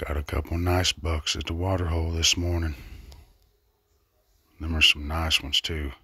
Got a couple nice bucks at the water hole this morning. Them are some nice ones too.